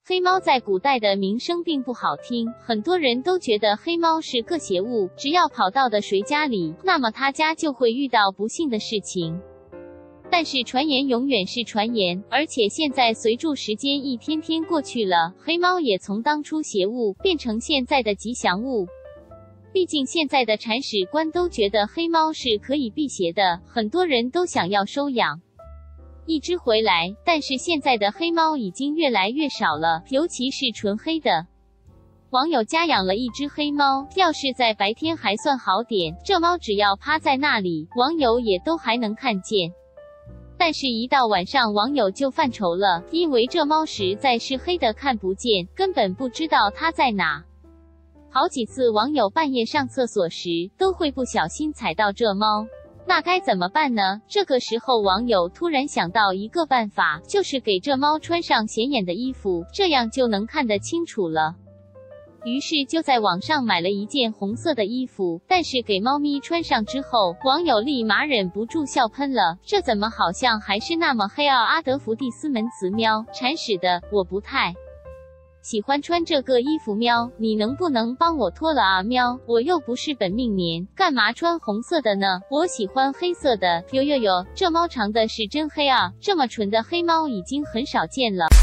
黑猫在古代的名声并不好听，很多人都觉得黑猫是个邪物，只要跑到的谁家里，那么他家就会遇到不幸的事情。但是传言永远是传言，而且现在随着时间一天天过去了，黑猫也从当初邪物变成现在的吉祥物。毕竟现在的铲屎官都觉得黑猫是可以辟邪的，很多人都想要收养一只回来，但是现在的黑猫已经越来越少了，尤其是纯黑的。网友家养了一只黑猫，要是在白天还算好点，这猫只要趴在那里，网友也都还能看见。但是一到晚上，网友就犯愁了，因为这猫实在是黑的看不见，根本不知道它在哪。好几次网友半夜上厕所时，都会不小心踩到这猫。那该怎么办呢？这个时候网友突然想到一个办法，就是给这猫穿上显眼的衣服，这样就能看得清楚了。于是就在网上买了一件红色的衣服，但是给猫咪穿上之后，网友立马忍不住笑喷了，这怎么好像还是那么黑啊！阿德福蒂斯门茨喵，铲屎的，我不太喜欢穿这个衣服喵，你能不能帮我脱了啊喵？我又不是本命年，干嘛穿红色的呢？我喜欢黑色的。哟，这猫长的是真黑啊，这么纯的黑猫已经很少见了。